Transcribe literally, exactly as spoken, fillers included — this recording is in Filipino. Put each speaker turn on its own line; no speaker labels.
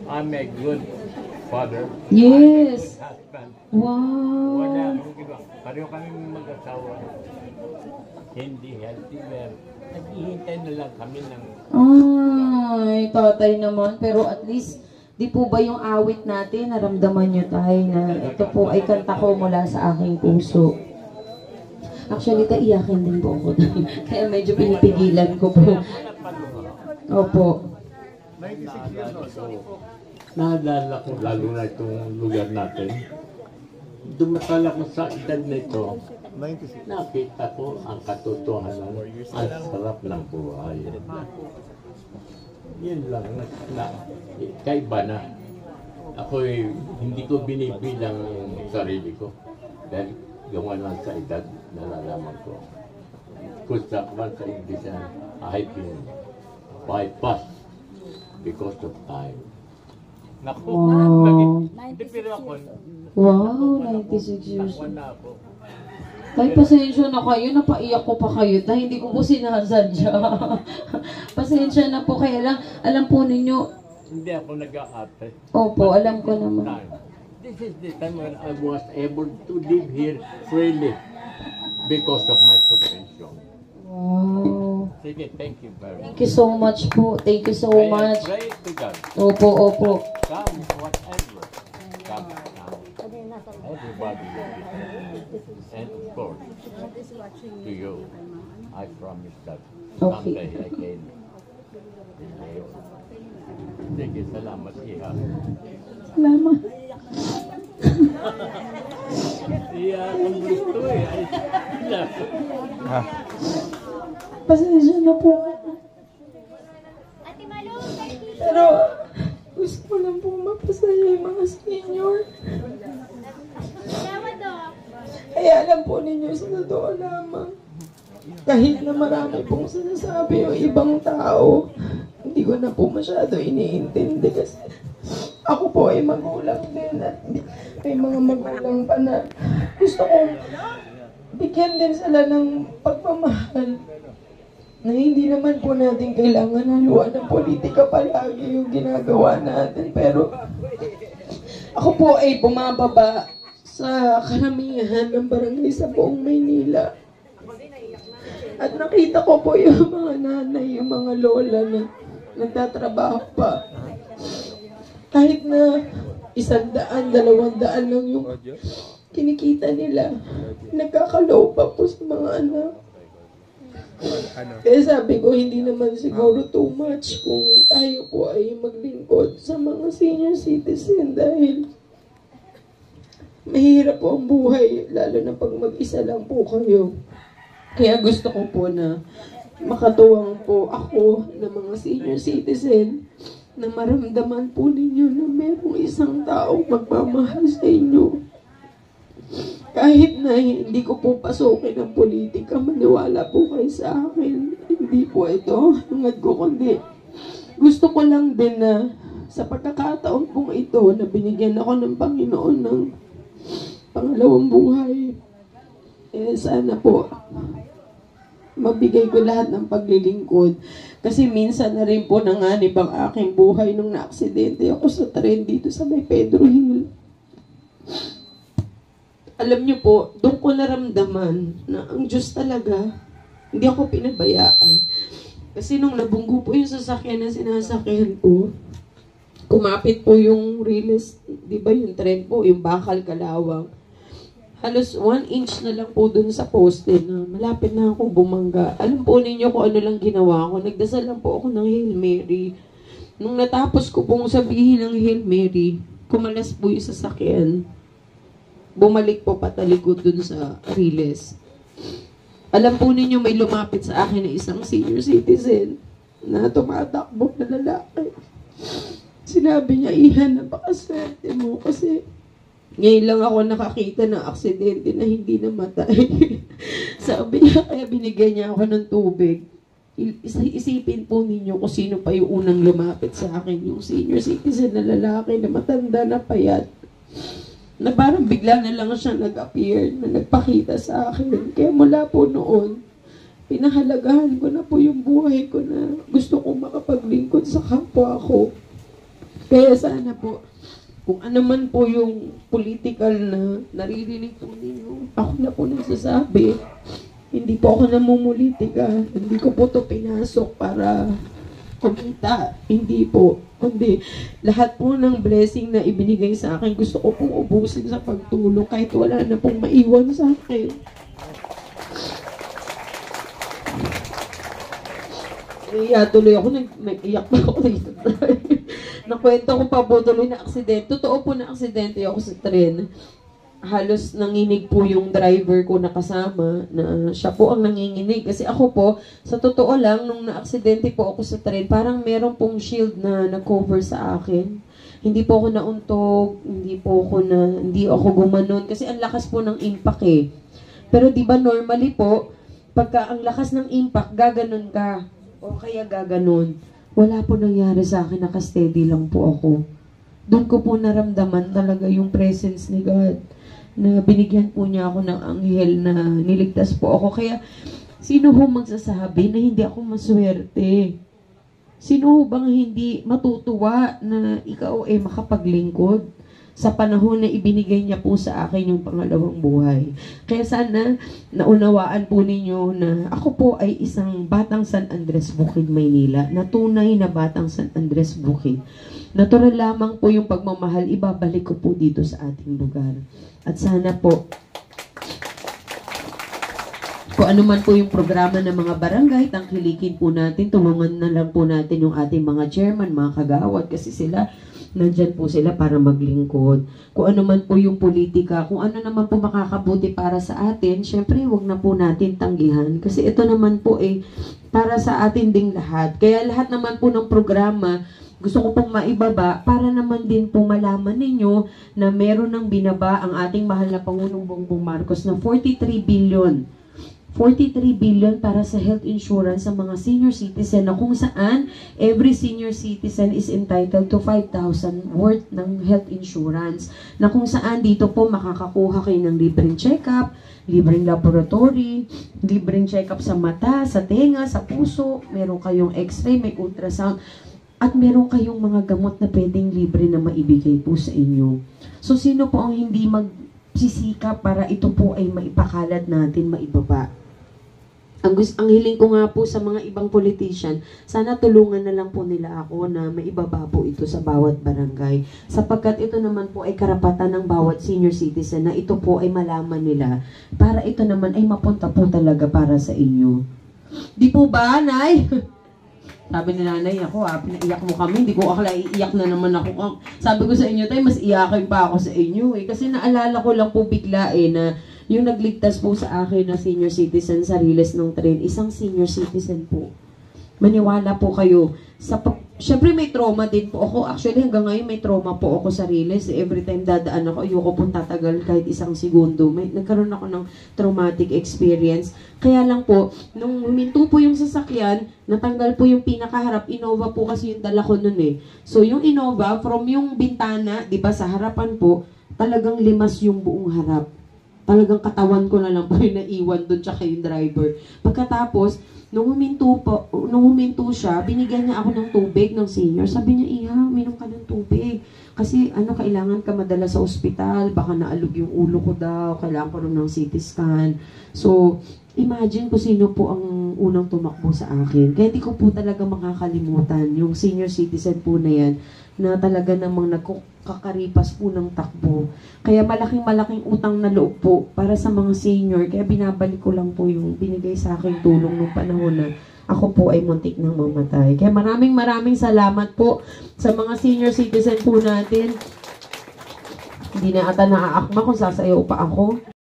I'm a good father.
Yes.
I'm a good husband.
Wow.
Wala akong iba. Pareho kami mag-asawa. Hindi healthy. Naghihintay na lang kami ng...
Ay, tatay naman. Pero at least, di po ba yung awit natin, naramdaman nyo tayo na ito po ay kanta ko mula sa aking puso. Actually, kaiyakin din po ako. Kaya medyo pinipigilan ko po. Opo.
Naalala ko, lalo na itong lugar natin. Dumatal ako sa edad na ito. Nakita ko ang katotohanan, ang sarap ng buhay. Yan lang, na, na, kaiba na. Ako'y hindi ko binibilang yung sarili ko. Dahil gawa lang sa edad, nalalaman ko. Kusakman sa English, I've been bypassed because of time. Naku,
Wow.
hindi pero ako.
Wow, ninety-six years
Takwan
old.
na ako.
Tay, pasensya na kayo. Napaiyak ko pa kayo. Tay, hindi ko po sinasadya. Pasensya na po. Kaya lang, alam po ninyo,
Hindi ako nag-aate.
opo, alam ko naman.
This is the time when I was able to live here freely because of my profession.
Wow.
Sige, thank you very much.
Thank you so much po. Thank you so
Pray-
much.
Pray to God.
Opo, opo.
Come, whatever. Come now. Everybody will be there. And of course, to you, I promise that
Okay.
someday I can. Sige, salamat iha.
Salamat.
Iya, kung gusto eh. Ay, sila.
Pasensya na po. Pero, gusto ko lang po mapasaya yung mga senior. Kaya alam po ninyo sa totoo lamang. Kahit na marami pong sinasabi yung ibang tao, hindi ko na po masyado iniintindi kasi ako po ay magulang din at may mga magulang pa na gusto kong bigyan din sila ng pagmamahal na hindi naman po natin kailangan haluan ng politika palagi yung ginagawa natin. Pero ako po ay bumababa sa karamihan ng barangay sa buong Maynila. At nakita ko po yung mga nanay, yung mga lola na nagtatrabaho pa. Kahit na isang daan, dalawang daan lang yung kinikita nila, nagkakalaw pa po sa mga anak. Kaya sabi ko, hindi naman siguro too much kung tayo po ay maglingkod sa mga senior citizen dahil mahirap po ang buhay, lalo na pag mag-isa lang po kayo. Kaya gusto ko po na makatuwang po ako ng mga senior citizen na maramdaman po ninyo na merong isang taong magmamahal sa inyo. Kahit na hindi ko po pasukin ang politika, maniwala po kayo sa akin. Hindi po ito hangad ko, kundi gusto ko lang din na sa pagkakataon pong ito na binigyan ako ng Panginoon ng pangalawang buhay, eh sana po mabigay ko lahat ng paglilingkod. Kasi minsan na rin po nanganib ang aking buhay nung na-aksidente ako sa tren dito sa may Pedro Hill. Alam niyo po, doon ko naramdaman na ang Diyos talaga, hindi ako pinabayaan. Kasi nung nabunggo po yung sasakyan na sinasakyan ko, kumapit po yung riles, di ba yung tren po, yung Bakal Kalawang. Halos one inch na lang po dun sa poste na malapit na ako bumangga. Alam po ninyo kung ano lang ginawa ko. Nagdasal lang po ako ng Hail Mary. Nung natapos ko pong sabihin ng Hail Mary, kumalas po yung sasakyan. Bumalik po patalikod dun sa riles. Alam po ninyo may lumapit sa akin na isang senior citizen na tumatakbo na lalaki. Sinabi niya, Ihan, napakaswerte mo kasi ngayon lang ako nakakita ng aksidente na hindi namatay. Sabi niya, kaya binigyan niya ako ng tubig. Isipin po ninyo kung sino pa yung unang lumapit sa akin, yung senior citizen na lalaki na matanda na payat. Na parang bigla na lang siya nag-appear, na nagpakita sa akin. Kaya mula po noon, pinahalagahan ko na po yung buhay ko na gusto kong makapaglingkod sa kapwa ko. Kaya sana po, kung ano man po yung political na naririnig po ninyo, ako na po nagsasabi. Hindi po ako namumulitika. Hindi ko po to pinasok para kumita. Hindi po. Kundi lahat po ng blessing na ibinigay sa akin, gusto ko pong ubusin sa pagtulong kahit wala na pong maiwan sa akin. Iya, tuloy ako, nag nag-iyak pa ako dito. Nakwento ko pa po tuloy na aksidente. Totoo po na aksidente ako sa tren. Halos nanginig po yung driver ko na kasama, na siya po ang nanginginig. Kasi ako po, sa totoo lang, nung na-aksidente po ako sa tren, parang meron pong shield na nag-cover sa akin. Hindi po ako nauntog, hindi po ako na, hindi ako gumanon. Kasi ang lakas po ng impact eh. Pero di ba normally po, pagka ang lakas ng impact, gaganon ka. O kaya gaganon. Wala po nangyari sa akin, naka-steady lang po ako. Doon ko po naramdaman talaga yung presence ni God, na binigyan po niya ako ng anghel na niligtas po ako. Kaya, sino ho magsasabi na hindi ako maswerte? Sino ho bang hindi matutuwa na ikaw ay makapaglingkod sa panahon na ibinigay niya po sa akin yung pangalawang buhay? Kaya sana naunawaan po ninyo na ako po ay isang batang San Andres Bukid, Maynila, na tunay na batang San Andres Bukid. Natural lamang po yung pagmamahal, ibabalik ko po dito sa ating lugar. At sana po, kung ano man po yung programa ng mga barangay, tangkilikin po natin, tulungan na lang po natin yung ating mga chairman, mga kagawad, kasi sila, nandyan po sila para maglingkod. Kung ano man po yung politika, kung ano naman po makakabuti para sa atin, syempre wag na po natin tanggihan. Kasi ito naman po eh, para sa atin ding lahat. Kaya lahat naman po ng programa, gusto ko pong maibaba para naman din po malaman ninyo na meron ng binaba ang ating mahal na Pangulong Bongbong Marcos na forty-three billion. forty-three billion para sa health insurance sa mga senior citizen, na kung saan every senior citizen is entitled to five thousand worth ng health insurance, na kung saan dito po makakakuha kayo ng libreng check-up, libreng laboratory, libreng check-up sa mata, sa tenga, sa puso, meron kayong x-ray, may ultrasound, at meron kayong mga gamot na pwedeng libre na maibigay po sa inyo. So sino po ang hindi magsisika para ito po ay maipakalat natin, maibaba? Ang, gusto, ang hiling ko nga po sa mga ibang politician, sana tulungan na lang po nila ako na maibaba po ito sa bawat barangay. Sapagkat ito naman po ay karapatan ng bawat senior citizen na ito po ay malaman nila para ito naman ay mapunta po talaga para sa inyo. Di po ba, Nay? Sabi ni nanay, ako ha, pinaiyak mo kami, hindi ko akala iiyak na naman ako. Sabi ko sa inyo, tay, mas iyakin pa ako sa inyo eh. Kasi naalala ko lang po bigla eh na yung nagligtas po sa akin na senior citizen sa riles ng tren, isang senior citizen po. Maniwala po kayo. Sa Siyempre may trauma din po ako. Actually hanggang ngayon may trauma po ako sa riles. Every time dadaan ako, ayoko pong tatagal kahit isang segundo. May, nagkaroon ako ng traumatic experience. Kaya lang po, nung huminto po yung sasakyan, natanggal po yung pinakaharap. Innova po kasi yung dala ko nun eh. So yung Innova, from yung bintana, di ba sa harapan po, talagang limas yung buong harap. Talagang katawan ko na lang po yung naiwan doon tsaka yung driver. Pagkatapos, nung huminto, po, nung huminto siya, binigyan niya ako ng tubig ng senior. Sabi niya, Iha, minom ka ng tubig. Kasi ano, kailangan ka madala sa ospital, baka naalog yung ulo ko daw, kailangan ko rin ng C T scan. So, imagine po sino po ang unang tumakbo sa akin. Kaya hindi ko po talaga makakalimutan yung senior citizen po na yan, na talaga namang nagkakaripas po ng takbo. Kaya malaking-malaking utang na loob po para sa mga senior. Kaya binabalik ko lang po yung binigay sa aking tulong nung panahon na ako po ay muntik nang mamatay. Kaya maraming maraming salamat po sa mga senior citizen po natin. Hindi na ata naaakma kung sasayaw pa ako.